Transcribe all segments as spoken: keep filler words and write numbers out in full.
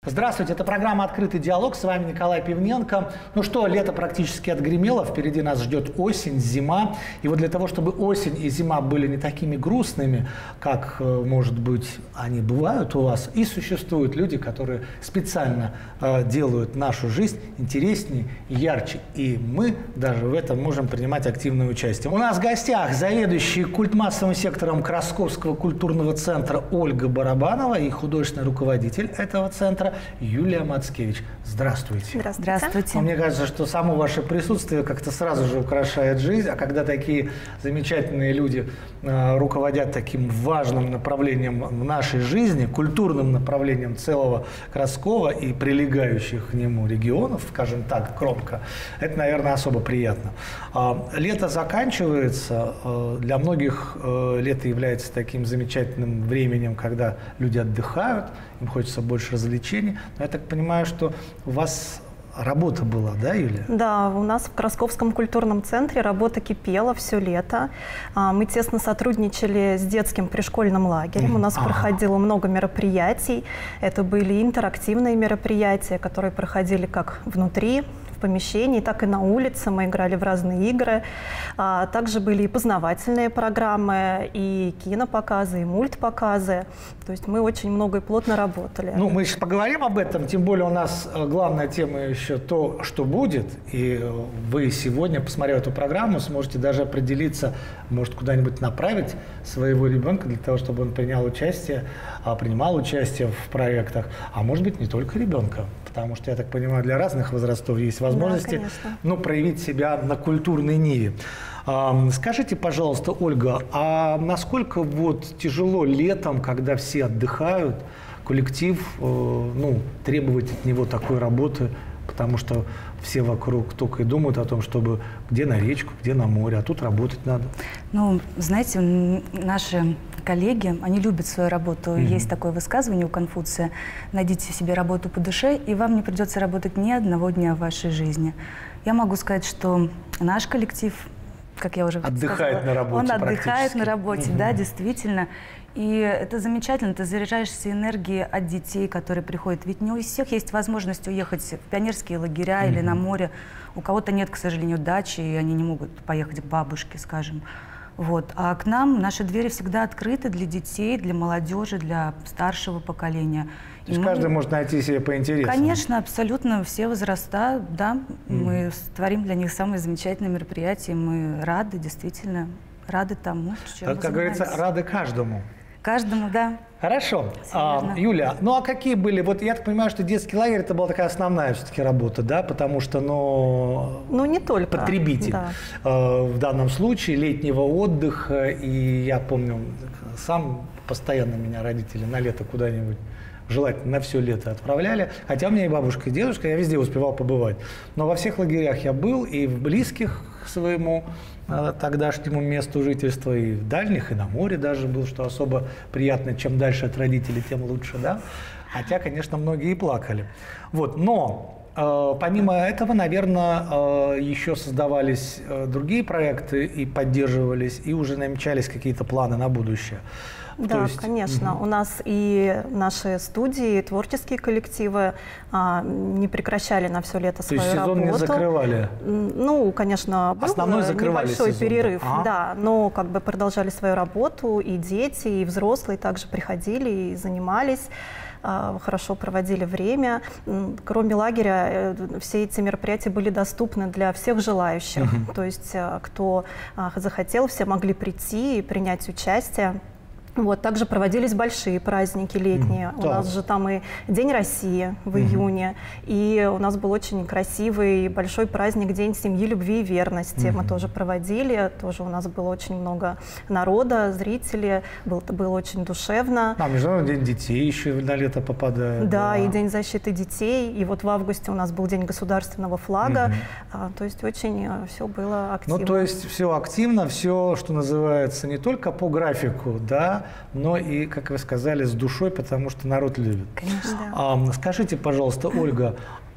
Здравствуйте, это программа «Открытый диалог», с вами Николай Пивненко. Ну что, лето практически отгремело, впереди нас ждет осень, зима. И вот для того, чтобы осень и зима были не такими грустными, как, может быть, они бывают у вас, и существуют люди, которые специально э, делают нашу жизнь интереснее и ярче. И мы даже в этом можем принимать активное участие. У нас в гостях заведующий культмассовым сектором Красковского культурного центра Ольга Барабанова и художественный руководитель этого центра Юлия Мацкевич. Здравствуйте. Здравствуйте. Здравствуйте. Мне кажется, что само ваше присутствие как-то сразу же украшает жизнь, а когда такие замечательные люди э, руководят таким важным направлением в нашей жизни, культурным направлением целого Краскова и прилегающих к нему регионов, скажем так, громко, это, наверное, особо приятно. Э, лето заканчивается. Э, для многих э, лето является таким замечательным временем, когда люди отдыхают, им хочется больше развлечений. Но я так понимаю, что у вас работа была, да, Юлия? Да, у нас в Красковском культурном центре работа кипела все лето. Мы тесно сотрудничали с детским пришкольным лагерем. У нас ага. проходило много мероприятий. Это были интерактивные мероприятия, которые проходили как внутри, в помещении, так и на улице. Мы играли в разные игры. А также были и познавательные программы, и кинопоказы, и мультпоказы. То есть мы очень много и плотно работали. Ну, мы сейчас поговорим об этом, тем более у нас главная тема еще то, что будет. И вы сегодня, посмотрев эту программу, сможете даже определиться, может, куда-нибудь направить своего ребенка для того, чтобы он принял участие, принимал участие в проектах. А может быть, не только ребенка. Потому что, я так понимаю, для разных возрастов есть возможности, да, ну, проявить себя на культурной ниве. Скажите, пожалуйста, Ольга, а насколько вот тяжело летом, когда все отдыхают, коллектив, ну, требовать от него такой работы, потому что все вокруг только и думают о том, чтобы где на речку, где на море, а тут работать надо. Ну, знаете, наши коллеги, они любят свою работу. Mm-hmm. Есть такое высказывание у Конфуция: найдите себе работу по душе, и вам не придется работать ни одного дня в вашей жизни. Я могу сказать, что наш коллектив, как я уже отдыхает сказала, на работе, он отдыхает на работе, mm-hmm. да, действительно. И это замечательно, ты заряжаешься энергией от детей, которые приходят. Ведь не у всех есть возможность уехать в пионерские лагеря mm-hmm. или на море. У кого-то нет, к сожалению, дачи, и они не могут поехать к бабушке, скажем. Вот. А к нам наши двери всегда открыты для детей, для молодежи, для старшего поколения. То есть мы... каждый может найти себе по интересам? Конечно, абсолютно все возраста, да. Mm-hmm. Мы творим для них самые замечательные мероприятия, мы рады, действительно, рады тому, чем Как, как говорится, рады каждому. Каждому, да. Хорошо. А, Юля, ну а какие были, вот я так понимаю, что детский лагерь это была такая основная все-таки работа, да, потому что, ну, ну не только потребитель да. э, в данном случае летнего отдыха, и я помню, сам постоянно меня родители на лето куда-нибудь желательно на все лето отправляли, хотя у меня и бабушка, и дедушка, я везде успевал побывать, но во всех лагерях я был, и в близких к своему э, тогдашнему месту жительства, и в дальних, и на море даже был, что особо приятно, чем дальше от родителей, тем лучше, да, хотя, конечно, многие и плакали. Вот, но э, помимо этого, наверное, э, еще создавались э, другие проекты и поддерживались, и уже намечались какие-то планы на будущее. Да, есть... конечно. Угу. У нас и наши студии, и творческие коллективы а, не прекращали на все лето свою работу. То есть сезон не закрывали? Ну, конечно, был Основной закрывали небольшой сезон, перерыв, да? да, но как бы продолжали свою работу, и дети, и взрослые также приходили и занимались, хорошо проводили время. Кроме лагеря, все эти мероприятия были доступны для всех желающих. Угу. То есть, кто захотел, все могли прийти и принять участие. Вот, также проводились большие праздники летние. Mm, у да. нас же там и День России в mm-hmm. июне. И у нас был очень красивый большой праздник День семьи, любви и верности. Mm-hmm. Мы тоже проводили. Тоже у нас было очень много народа, зрителей. Был, это было очень душевно. А, Международный день детей еще на лето попадает. Да, да, и День защиты детей. И вот в августе у нас был День государственного флага. Mm-hmm. а, то есть очень все было активно. Ну, то есть все активно, все, что называется, не только по графику, да, но и, как вы сказали, с душой, потому что народ любит. Конечно. А, скажите, пожалуйста, Ольга,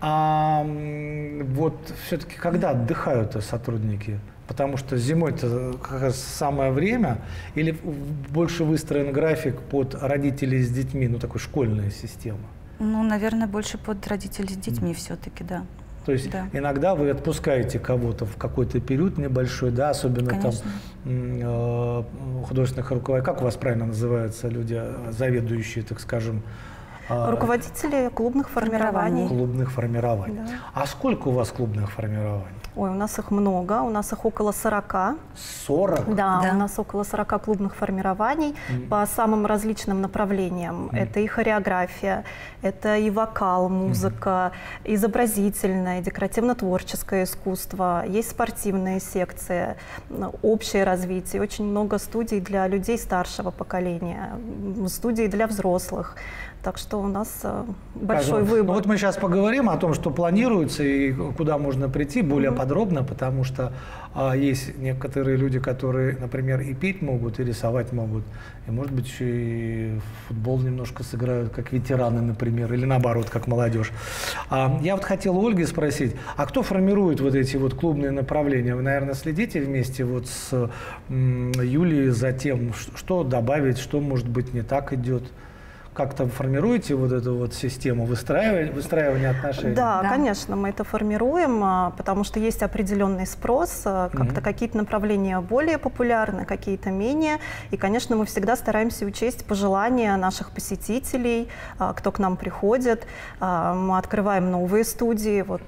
а вот все-таки когда отдыхают сотрудники? Потому что зимой-то как раз самое время, или больше выстроен график под родителей с детьми, ну такой школьная система? Ну, наверное, больше под родителей с детьми все-таки, да. То есть да. иногда вы отпускаете кого-то в какой-то период небольшой, да, особенно Конечно. там э, художественных руководителей. Как у вас правильно называются люди, заведующие, так скажем? Э, Руководители клубных формирований. Клубных формирований. Да. А сколько у вас клубных формирований? Ой, у нас их много, у нас их около сорока. сорок? Да, да, у нас около сорока клубных формирований mm. по самым различным направлениям. Mm. Это и хореография, это и вокал, музыка, mm. изобразительное, декоративно-творческое искусство, есть спортивные секции, общее развитие, очень много студий для людей старшего поколения, студий для взрослых. Так что у нас большой Скажем, выбор. Ну вот мы сейчас поговорим о том, что планируется и куда можно прийти более mm-hmm. подробно, потому что а, есть некоторые люди, которые, например, и петь могут, и рисовать могут, и, может быть, еще и в футбол немножко сыграют, как ветераны, например, или наоборот, как молодежь. А, я вот хотел у Ольги спросить, а кто формирует вот эти вот клубные направления? Вы, наверное, следите вместе вот с м, Юлией за тем, что добавить, что, может быть, не так идет? Как-то формируете вот эту вот систему выстраивания, выстраивания отношений? Да, да, конечно, мы это формируем, потому что есть определенный спрос, как-то mm-hmm. какие-то направления более популярны, какие-то менее. И, конечно, мы всегда стараемся учесть пожелания наших посетителей, кто к нам приходит. Мы открываем новые студии. Вот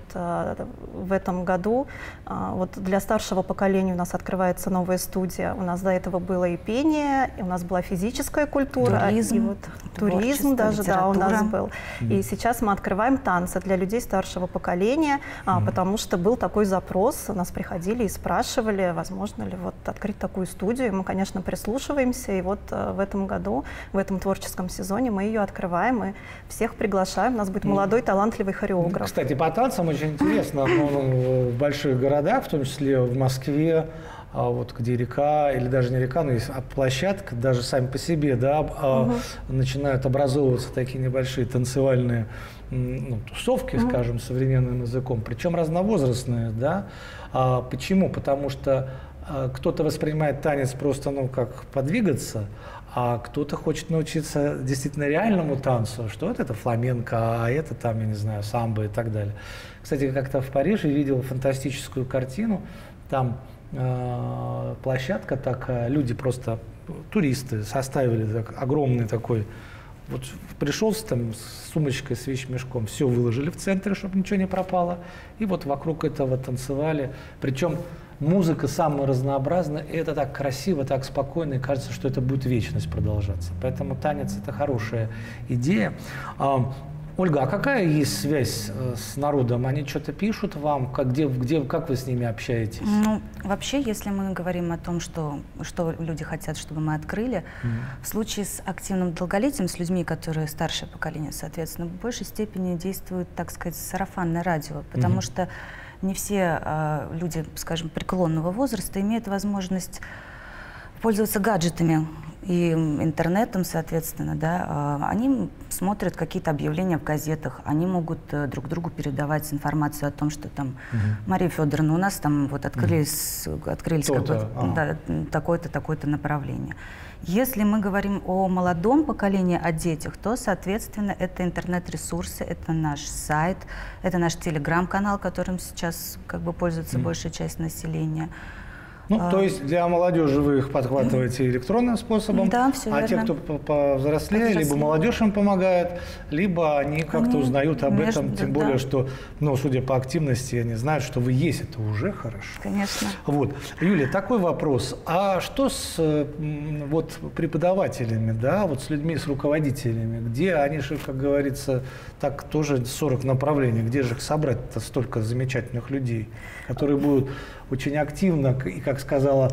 в этом году вот для старшего поколения у нас открывается новая студия. У нас до этого было и пение, и у нас была физическая культура. Туризм. И вот туризм даже, да, у нас был. Mm-hmm. И сейчас мы открываем танцы для людей старшего поколения, mm-hmm. потому что был такой запрос, нас приходили и спрашивали, возможно ли вот открыть такую студию. Мы, конечно, прислушиваемся, и вот в этом году, в этом творческом сезоне мы ее открываем и всех приглашаем. У нас будет молодой, талантливый хореограф. Кстати, по танцам очень интересно, ну, в больших городах, в том числе в Москве, а вот где река, или даже не река, но есть площадка, даже сами по себе, да, угу. начинают образовываться такие небольшие танцевальные ну, тусовки, угу. скажем, современным языком, причем разновозрастные, да. А, почему? Потому что а, кто-то воспринимает танец просто, ну, как подвигаться, а кто-то хочет научиться действительно реальному танцу, что вот это фламенко, а это там, я не знаю, самбо и так далее. Кстати, как-то в Париже видел фантастическую картину, там площадка такая, люди просто, туристы, составили так, огромный такой, вот пришел там с сумочкой, с вещмешком, все выложили в центре, чтобы ничего не пропало, и вот вокруг этого танцевали, причем музыка самая разнообразная, и это так красиво, так спокойно, и кажется, что это будет вечность продолжаться, поэтому танец – это хорошая идея. Ольга, а какая есть связь с народом? Они что-то пишут вам? Как, где, где, как вы с ними общаетесь? Ну, вообще, если мы говорим о том, что, что люди хотят, чтобы мы открыли, mm-hmm. в случае с активным долголетием, с людьми, которые старшее поколение, соответственно, в большей степени действует, так сказать, сарафанное радио, потому mm-hmm. что не все э, люди, скажем, преклонного возраста имеют возможность пользоваться гаджетами и интернетом, соответственно, да, они смотрят какие-то объявления в газетах, они могут друг другу передавать информацию о том, что там угу. Мария Федоровна, у нас там вот открылись, угу. открылись какое-то, да, такое-то, такое-то направление. Если мы говорим о молодом поколении, о детях, то, соответственно, это интернет-ресурсы, это наш сайт, это наш телеграм-канал, которым сейчас как бы пользуется угу. большая часть населения. Ну, а, то есть для молодежи вы их подхватываете электронным способом, да, все а верно. Те, кто повзрослее, либо молодежь им помогает, либо они как-то узнают об между, этом, тем да. более, что, ну, судя по активности, они знают, что вы есть, это уже хорошо. Конечно. Вот. Юлия, такой вопрос. А что с вот, преподавателями, да, вот с людьми, с руководителями? Где они же, как говорится, так тоже сорок направлений, где же их собрать-то столько замечательных людей, которые будут очень активно, и, как сказала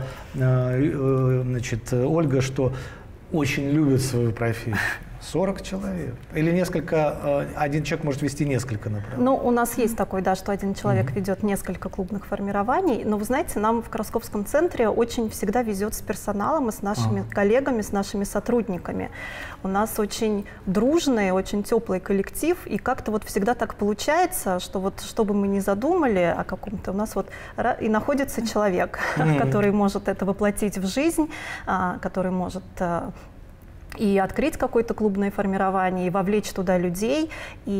значит, Ольга, что очень любят свою профессию. сорок человек. Или несколько, один человек может вести несколько направлений. Ну, у нас есть такой, да, что один человек mm-hmm. ведет несколько клубных формирований. Но вы знаете, нам в Красковском центре очень всегда везет с персоналом и с нашими а. коллегами, с нашими сотрудниками. У нас очень дружный, очень теплый коллектив. И как-то вот всегда так получается, что вот что бы мы ни задумали о каком-то, у нас вот и находится человек, mm-hmm. который может это воплотить в жизнь, который может и открыть какое-то клубное формирование, и вовлечь туда людей.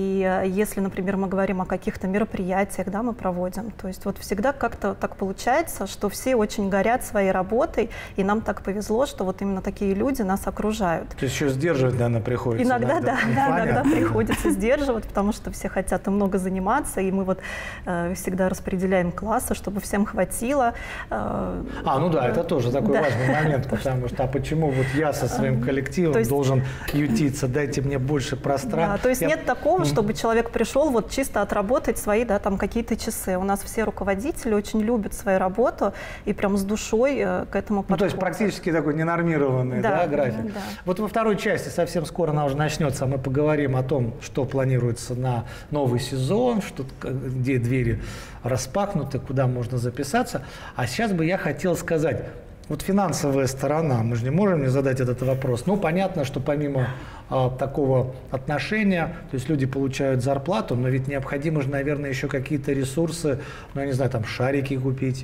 И если, например, мы говорим о каких-то мероприятиях, да, мы проводим, то есть вот всегда как-то так получается, что все очень горят своей работой, и нам так повезло, что вот именно такие люди нас окружают. То есть еще сдерживать, наверное, приходится. Иногда, да, да, иногда приходится сдерживать, потому что все хотят и много заниматься, и мы вот э, всегда распределяем классы, чтобы всем хватило. Э, а, ну да, это тоже такой да. важный момент, потому что а почему вот я со своим коллективом то есть, должен ютиться, дайте мне больше пространства. Да, то есть я... нет такого, чтобы человек пришел вот чисто отработать свои, да, там какие-то часы. У нас все руководители очень любят свою работу и прям с душой э, к этому подходят. Ну, то есть практически такой ненормированный да, да, график. Да. Вот во второй части, совсем скоро она уже начнется, мы поговорим о том, что планируется на новый сезон, что, где двери распахнуты, куда можно записаться. А сейчас бы я хотел сказать, вот финансовая сторона, мы же не можем не задать этот вопрос. Ну, понятно, что помимо а, такого отношения, то есть люди получают зарплату, но ведь необходимо же, наверное, еще какие-то ресурсы, ну, я не знаю, там шарики купить,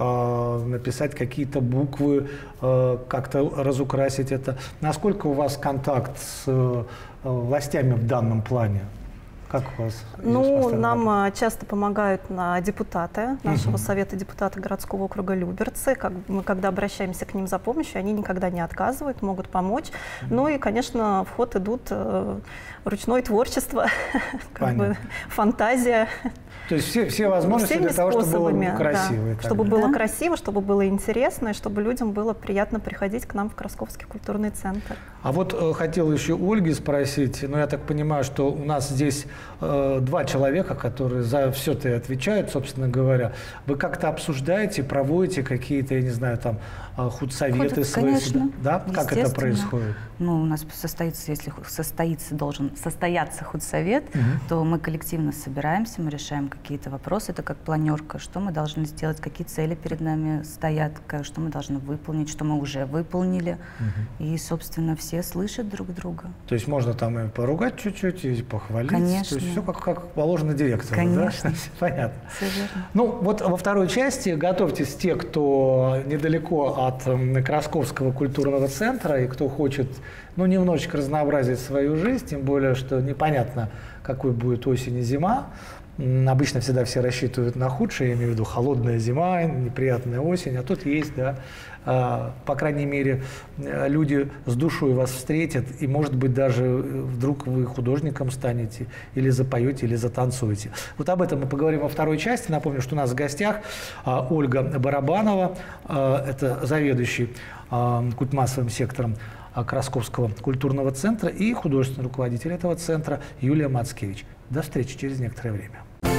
а, написать какие-то буквы, а, как-то разукрасить это. Насколько у вас контакт с а, властями в данном плане? Как у вас? Ну, нам часто помогают на депутаты нашего угу. совета депутаты городского округа Люберцы. Как мы, когда обращаемся к ним за помощью, они никогда не отказывают, могут помочь. Угу. Ну и, конечно, в ход идут э, ручное творчество, как бы, фантазия. То есть все, все возможности Всеми для того, чтобы было красиво. Да, чтобы было да? красиво, чтобы было интересно, и чтобы людям было приятно приходить к нам в Красковский культурный центр. А вот э, хотел еще Ольги спросить, но я так понимаю, что у нас здесь э, два человека, которые за все это отвечают, собственно говоря. Вы как-то обсуждаете, проводите какие-то, я не знаю, там, худсоветы Ходят, свои? Конечно, да? Как это происходит? Ну, у нас состоится, если состоится, должен состояться худсовет, угу. то мы коллективно собираемся, мы решаем какие-то вопросы, это как планерка, что мы должны сделать, какие цели перед нами стоят, что мы должны выполнить, что мы уже выполнили. Угу. И, собственно, все слышат друг друга. То есть можно там и поругать чуть-чуть, и похвалить? Конечно. То есть все как, как положено директору, конечно. Да? Понятно. Все верно. Ну, вот во второй части готовьтесь те, кто недалеко от Красковского культурного центра и кто хочет, ну, немножечко разнообразить свою жизнь, тем более, что непонятно, какой будет осень и зима. Обычно всегда все рассчитывают на худшее, я имею в виду холодная зима, неприятная осень, а тут есть, да, а, по крайней мере, люди с душой вас встретят, и, может быть, даже вдруг вы художником станете, или запоете, или затанцуете. Вот об этом мы поговорим во второй части. Напомню, что у нас в гостях а, Ольга Барабанова, а, это заведующий а, культмассовым сектором Красковского культурного центра, и художественный руководитель этого центра Юлия Мацкевич. До встречи через некоторое время.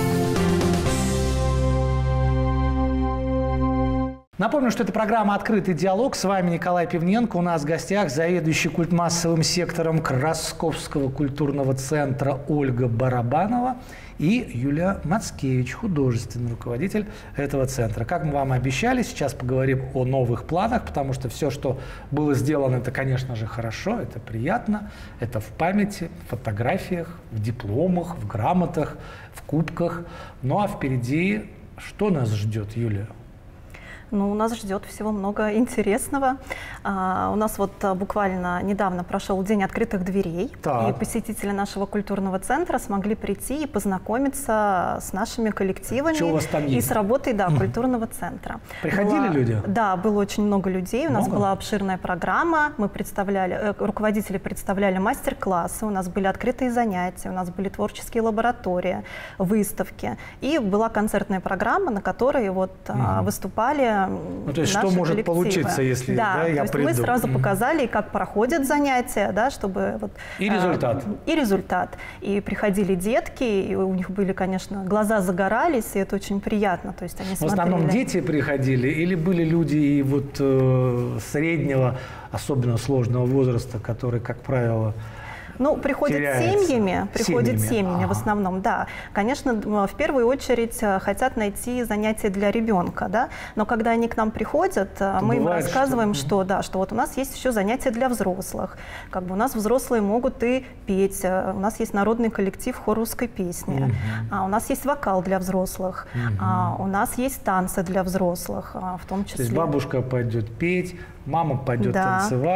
Напомню, что это программа «Открытый диалог». С вами Николай Пивненко. У нас в гостях заведующий культмассовым сектором Красковского культурного центра Ольга Барабанова и Юлия Мацкевич, художественный руководитель этого центра. Как мы вам обещали, сейчас поговорим о новых планах, потому что все, что было сделано, это, конечно же, хорошо, это приятно, это в памяти, в фотографиях, в дипломах, в грамотах, в кубках. Ну а впереди что нас ждет, Юлия? Ну, у нас ждет всего много интересного. А, у нас вот а, буквально недавно прошел день открытых дверей, так. и посетители нашего культурного центра смогли прийти и познакомиться с нашими коллективами Что у вас там и есть? с работой да, культурного центра. Приходили было, люди? Да, было очень много людей. Много? У нас была обширная программа. Мы представляли, э, руководители представляли мастер-классы, у нас были открытые занятия, у нас были творческие лаборатории, выставки. И была концертная программа, на которой вот, угу. а, выступали. Ну, то есть что может коллективы. Получиться, если да, да, я то есть приду? Мы сразу mm-hmm. показали, как проходят занятия, да, чтобы вот, и результат. Э, и результат. И приходили детки, и у них были, конечно, глаза загорались, и это очень приятно. То есть они в смотрели. основном дети приходили, или были люди и вот э, среднего, особенно сложного возраста, которые, как правило, Ну, приходят теряется. семьями, приходят семьями, семьями ага. в основном, да. Конечно, в первую очередь хотят найти занятия для ребенка, да, но когда они к нам приходят, то мы им рассказываем, что... что, да, что вот у нас есть еще занятия для взрослых, как бы у нас взрослые могут и петь, у нас есть народный коллектив хор русской песни, угу. а, у нас есть вокал для взрослых, угу. а, у нас есть танцы для взрослых, а, в том числе. То есть бабушка пойдет петь, мама пойдет да. танцевать.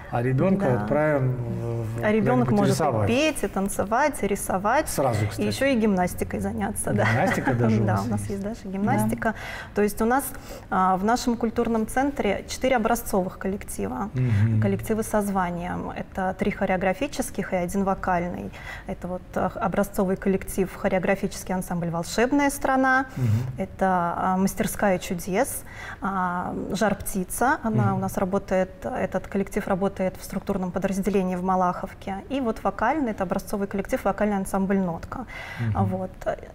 а ребенка Да. отправим в, А ребенок может рисовать. и петь, и танцевать, и рисовать. Сразу, кстати. И еще и гимнастикой заняться. Гимнастика да. даже у Да, вас у нас есть. есть даже гимнастика. То есть у нас а, в нашем культурном центре четыре образцовых коллектива. Мгм. Коллективы со званием. Это три хореографических и один вокальный. Это вот а, образцовый коллектив хореографический ансамбль «Волшебная страна». Мгм. Это а, мастерская чудес, а, «Жар-птица». Она Мгм. у нас работает, этот коллектив работает в структурном подразделении в Малаховке. И вот вокальный, это образцовый коллектив, вокальный ансамбль «Нотка». Мгм. Вот.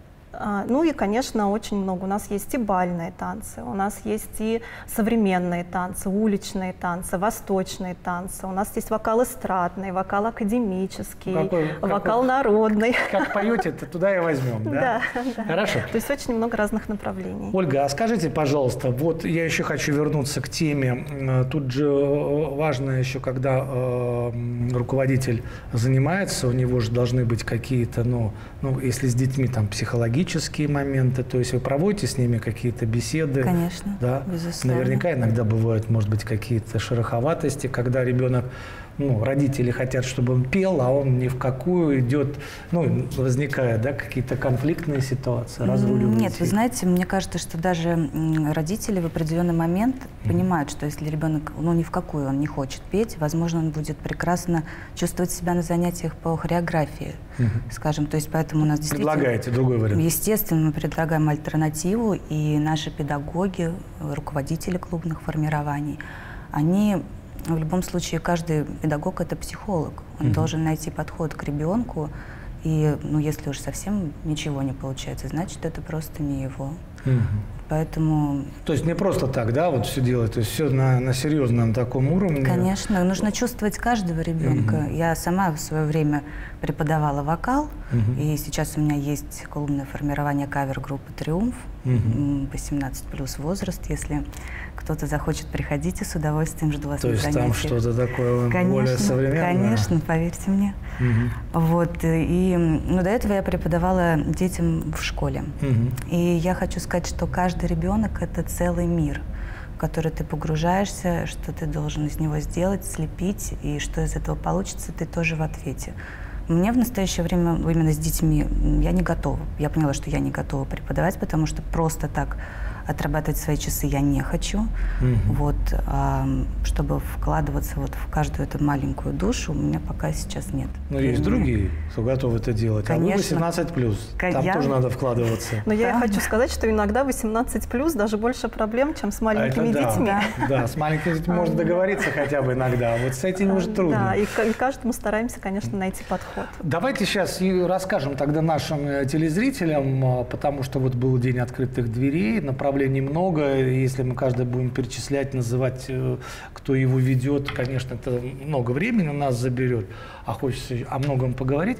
А, Ну и, конечно, очень много. У нас есть и бальные танцы, у нас есть и современные танцы, уличные танцы, восточные танцы. У нас есть вокал эстрадный, вокал академический, Какой- какой- вокал народный. Как поете, то туда и возьмем, да? Да, да. Хорошо. То есть очень много разных направлений. Ольга, а скажите, пожалуйста, вот я еще хочу вернуться к теме. Э, Тут же э, важно еще, когда э, м, руководитель занимается, у него же должны быть какие-то, ну, ну, если с детьми, там, психологические моменты, то есть вы проводите с ними какие-то беседы? Конечно, Да? безусловно. Наверняка иногда бывают, может быть, какие-то шероховатости, когда ребенок, ну, родители хотят, чтобы он пел, а он ни в какую идет, ну, возникают, да, какие-то конфликтные ситуации, разруливаете? Нет, вы знаете, мне кажется, что даже м, родители в определенный момент понимают, что если ребенок, ну, ни в какую он не хочет петь, возможно, он будет прекрасно чувствовать себя на занятиях по хореографии, Мгм. скажем. То есть поэтому у нас действительно... Предлагаете другой вариант? Естественно, мы предлагаем альтернативу, и наши педагоги, руководители клубных формирований, они в любом случае, каждый педагог – это психолог. Он Мгм. должен найти подход к ребенку, и, ну, если уж совсем ничего не получается, значит, это просто не его. Мгм. Поэтому, То есть не просто так, да, вот все делать, то есть все на, на серьезном таком уровне. конечно, нужно чувствовать каждого ребенка. Мгм. Я сама в свое время преподавала вокал, Мгм. и сейчас у меня есть клубное формирование кавер-группы «Триумф», Мгм. м, восемнадцать плюс возраст. Если кто-то захочет, приходите, с удовольствием жду вас То на есть там занятиях. что-то такое более Конечно, современное? конечно, поверьте мне. Мгм. Вот, и ну, до этого я преподавала детям в школе. Мгм. И я хочу сказать, что каждый ребенок – это целый мир, в который ты погружаешься, что ты должен из него сделать, слепить, и что из этого получится, ты тоже в ответе. Мне в настоящее время именно с детьми я не готова. Я поняла, что я не готова преподавать, потому что просто так отрабатывать свои часы я не хочу. Мгм. Вот, а, чтобы вкладываться вот в каждую эту маленькую душу, у меня пока сейчас нет. Но есть времени. другие, кто готов это делать. А вы Конечно. восемнадцать плюс. Ка- Там я- тоже надо вкладываться. Но я Правда? хочу сказать, что иногда восемнадцать плюс даже больше проблем, чем с маленькими Это да. детьми. Да, с маленькими детьми можно договориться хотя бы иногда, а вот с этими уже трудно. Да, и к- и каждому стараемся, конечно, найти подход. Давайте сейчас и расскажем тогда нашим э, телезрителям, а, потому что вот был день открытых дверей, направлений много. и Если мы каждый будем перечислять, называть, э, кто его ведет, конечно, это много времени у нас заберет, а хочется о многом поговорить.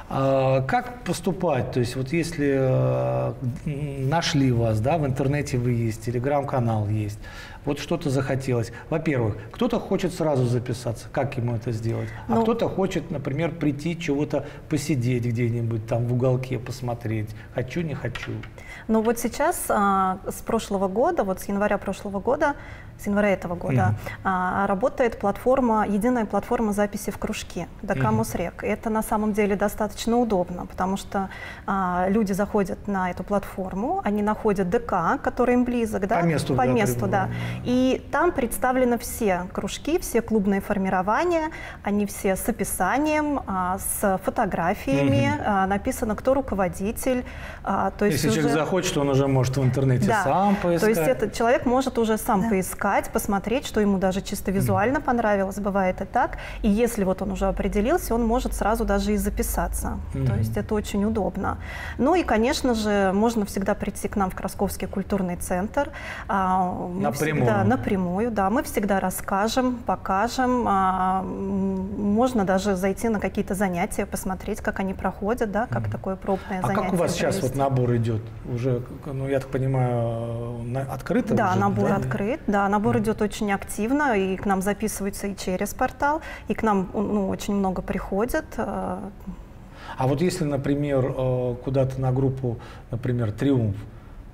А, Как поступать? То есть вот если э, м, нашли вас, да, в интернете вы есть, телеграм-канал есть, вот что-то захотелось. Во-первых, кто-то хочет сразу записаться, как ему это сделать? А Ну, кто-то хочет, например, прийти, чего-то посидеть где-нибудь там в уголке, посмотреть. Хочу, не хочу. Но вот сейчас, а, с прошлого года, вот с января прошлого года, с января этого года, а, работает платформа, единая платформа записи в кружки ДК Мосрек. И это на самом деле достаточно удобно, потому что а, люди заходят на эту платформу, они находят ДК, который им близок, да, По месту, по да, месту, да. пребывания. И там представлены все кружки, все клубные формирования, они все с описанием, а, с фотографиями, Мгм. а, написано, кто руководитель. а, то есть Если человек уже- захочет, он уже может в интернете да. сам поискать. То есть этот человек может уже сам Да. поискать, посмотреть, что ему даже чисто визуально понравилось, бывает и так. И если вот он уже определился, он может сразу даже и записаться. Мгм. То есть это очень удобно. Ну и, конечно же, можно всегда прийти к нам в Красковский культурный центр. А, мы Напрямую. всегда- напрямую, да. Мы всегда расскажем, покажем. А, м, можно даже зайти на какие-то занятия, посмотреть, как они проходят, да, как такое пробное А занятие как у вас сейчас вот провести. набор идет? Уже, ну, я так понимаю, на- открыто Да, уже, набор да? открыт. Да, набор идет очень активно, и к нам записываются и через портал, и к нам ну, очень много приходят. э, А вот если, например, э, куда-то на группу, например, «Триумф»,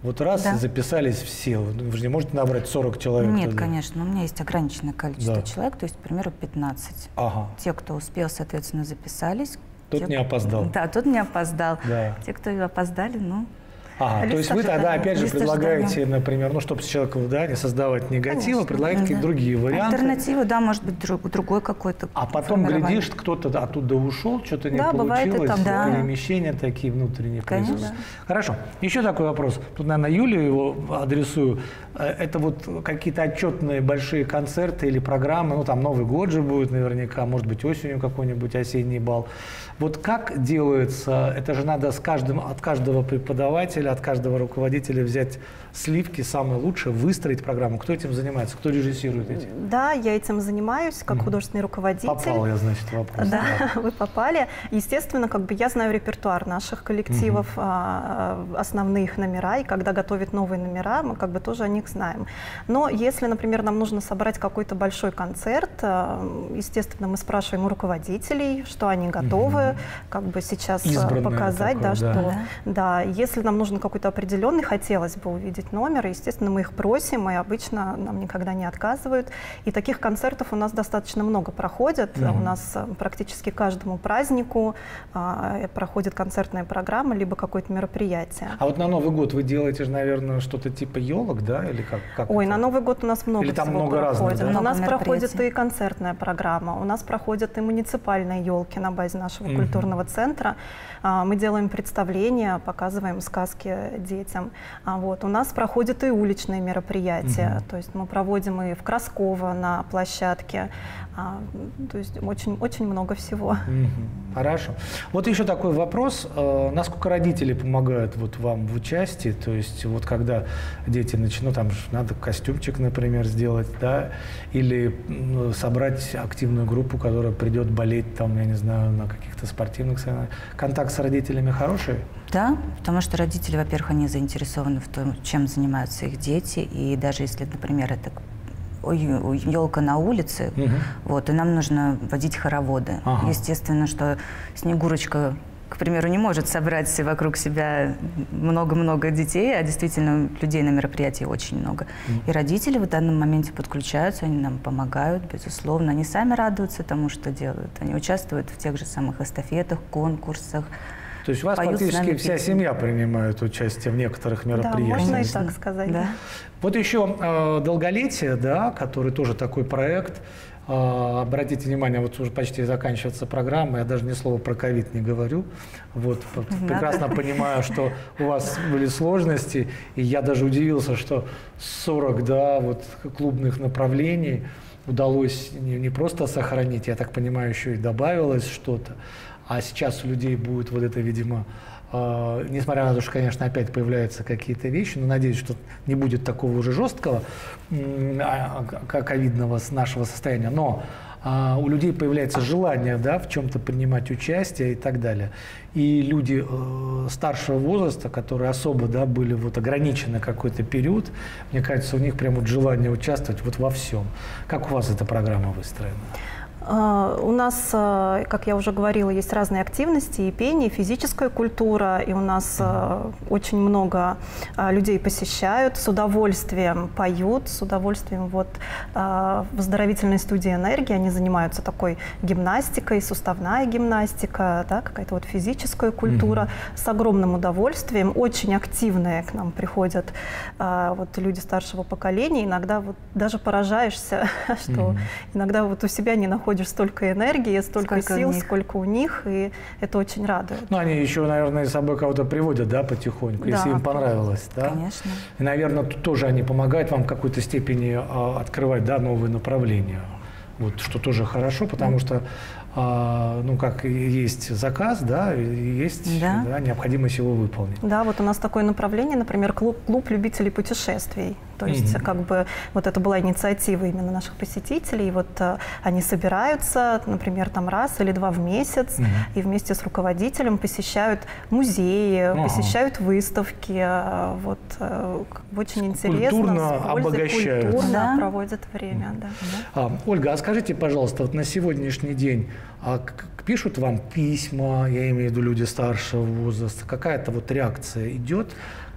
Вот раз Да. и записались все. Вы же не можете набрать сорок человек? Нет, тогда? конечно, у меня есть ограниченное количество Да. человек, то есть, к примеру, пятнадцать. Ага. Те, кто успел, соответственно, записались. Тот Те, не опоздал. Да, тот не опоздал. Да. Те, кто опоздали, ну, Ага, то Лист есть вы тогда ожидания. опять же Лист предлагаете, ожидания. например, ну, чтобы человеку, да, не создавать негатива, Конечно. предлагаете какие-то Да. другие варианты. альтернатива, да, может быть, друг- другой какой-то. А потом, формирование. глядишь, кто-то оттуда ушел, что-то не Да, бывает и получилось, так, да. перемещения такие внутренние Конечно. присутствуют. Хорошо. Еще такой вопрос. Тут, наверное, Юлию его адресую. Э, Это вот какие-то отчетные большие концерты или программы, ну, там Новый год же будет наверняка, может быть, осенью какой-нибудь осенний бал. Вот как делается, это же надо с каждым, от каждого преподавателя, от каждого руководителя взять сливки, самые лучшие, выстроить программу. Кто этим занимается? Кто режиссирует этим? Да, я этим занимаюсь как Мгм. художественный руководитель. Попал я, значит, в вопрос. Да, вы попали. Естественно, как бы я знаю репертуар наших коллективов, а, а, основные их номера, и когда готовят новые номера, мы как бы тоже о них знаем. Но если, например, нам нужно собрать какой-то большой концерт, а, естественно, мы спрашиваем у руководителей, что они готовы, как бы сейчас а, Избранное показать, такое, да, что, да. да, если нам нужен какой-то определенный, хотелось бы увидеть номер, естественно, мы их просим, и обычно нам никогда не отказывают. И таких концертов у нас достаточно много проходит. Мгм. У нас а, практически каждому празднику а, проходит концертная программа, либо какое-то мероприятие. А вот на Новый год вы делаете же, наверное, что-то типа елок, да? Или как? как Ой, это? на Новый год у нас много Или там всего много разных, проходит. да? У Много нас проходит мероприятий. и концертная программа, у нас проходят и муниципальные елки на базе нашего Мгм. культурного центра. А, Мы делаем представления, показываем сказки детям. А, Вот. У нас проходят и уличные мероприятия, Мгм. то есть мы проводим и в Красково на площадке. А, То есть очень, очень много всего. Мгм. Хорошо. Вот еще такой вопрос. Э, Насколько родители помогают вот вам в участии? То есть вот когда дети начнут, там же надо костюмчик, например, сделать, да? Или м, собрать активную группу, которая придет болеть, там, я не знаю, на каких-то спортивных соревнованиях. Контакт с родителями хороший? Да, потому что родители, во-первых, они заинтересованы в том, чем занимаются их дети, и даже если, например, это елка на улице, Мгм. вот, и нам нужно водить хороводы. Ага. Естественно, что Снегурочка, к примеру, не может собрать вокруг себя много-много детей, а действительно людей на мероприятии очень много. Мгм. И родители в данном моменте подключаются, они нам помогают, безусловно. Они сами радуются тому, что делают. Они участвуют в тех же самых эстафетах, конкурсах. То есть у вас Поют с практически нами вся песни. семья принимает участие в некоторых Да, мероприятиях. можно и Конечно. так сказать. Да. Вот еще э, долголетие, да, который тоже такой проект. Э, обратите внимание, вот уже почти заканчивается программа, я даже ни слова про ковид не говорю. Вот, п- прекрасно понимаю, что у вас были сложности, и я даже удивился, что сорок, да, вот клубных направлений удалось не, не просто сохранить, я так понимаю, еще и добавилось что-то. А сейчас у людей будет вот это, видимо, э, несмотря на то, что, конечно, опять появляются какие-то вещи, но надеюсь, что не будет такого уже жесткого м, а, а, ковидного с нашего состояния, но а, у людей появляется желание, да, в чем-то принимать участие и так далее. И люди э, старшего возраста, которые особо, да, были вот ограничены какой-то период, мне кажется, у них прям вот желание участвовать вот во всем. Как у вас эта программа выстроена? А, У нас, а, как я уже говорила, есть разные активности, и пение, и физическая культура, и у нас а, очень много а, людей посещают, с удовольствием поют, с удовольствием вот а, в оздоровительной студии «Энергия» они занимаются такой гимнастикой, суставная гимнастика, да, какая-то вот физическая культура, с огромным удовольствием, очень активные к нам приходят а, вот люди старшего поколения, иногда вот даже поражаешься, что иногда вот у себя не находишь столько энергии, столько Сколько сил, у них. сколько у них, и это очень радует. Ну, они еще, наверное, с собой кого-то приводят, да, потихоньку, Да. если им понравилось, да? Конечно. И, наверное, тут тоже они помогают вам в какой-то степени а, открывать, да, новые направления. Вот, что тоже хорошо, потому что, а, ну, как и есть заказ, да, и есть Да. да, необходимость его выполнить. Да, вот у нас такое направление, например, клуб, клуб любителей путешествий. То есть, Мгм. как бы, вот это была инициатива именно наших посетителей. И вот а, они собираются, например, там раз или два в месяц, Мгм. и вместе с руководителем посещают музеи, Ага. посещают выставки. а, Вот а, как бы очень интересно. Культурно с пользой, обогащаются. культурно Да. проводят время. Да. А, Ольга, а скажите, пожалуйста, вот на сегодняшний день а, к- к- пишут вам письма, я имею в виду люди старшего возраста, какая-то вот реакция идет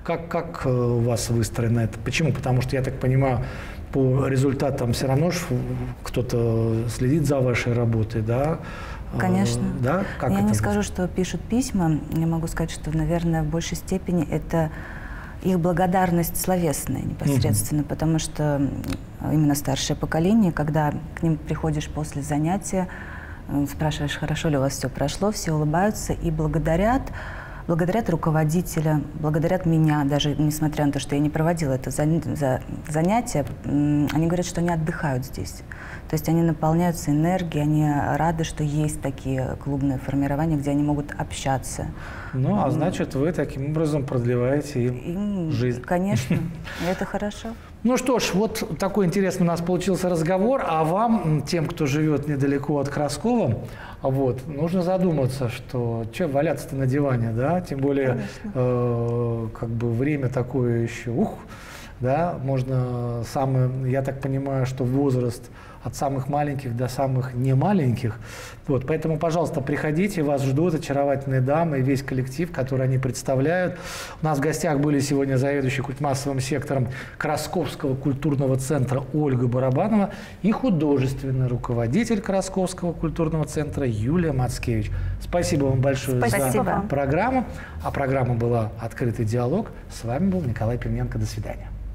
Как, как у вас выстроено это? Почему? Потому что, я так понимаю, по результатам все равно кто-то следит за вашей работой, да? Конечно. Да? Как я это не скажу, что пишут письма. Я могу сказать, что, наверное, в большей степени это их благодарность словесная непосредственно, mm-hmm. потому что именно старшее поколение, когда к ним приходишь после занятия, спрашиваешь, хорошо ли у вас все прошло, все улыбаются и благодарят, благодарят руководителя, благодарят меня, даже несмотря на то, что я не проводила это занятие, они говорят, что они отдыхают здесь. То есть они наполняются энергией, они рады, что есть такие клубные формирования, где они могут общаться. Ну, а значит, вы таким образом продлеваете им жизнь. Конечно, это хорошо. Ну что ж, вот такой интересный у нас получился разговор. А вам, тем, кто живет недалеко от Краскова, вот, нужно задуматься, что что валяться-то на диване, да? Тем более, э, как бы время такое еще, ух, да, можно самое, я так понимаю, что возраст от самых маленьких до самых немаленьких. Вот, поэтому, пожалуйста, приходите, вас ждут очаровательные дамы и весь коллектив, который они представляют. У нас в гостях были сегодня заведующий культмассовым сектором Красковского культурного центра Ольга Барабанова и художественный руководитель Красковского культурного центра Юлия Мацкевич. Спасибо вам большое Спасибо. за программу. А программа была «Открытый диалог». С вами был Николай Пименко. До свидания.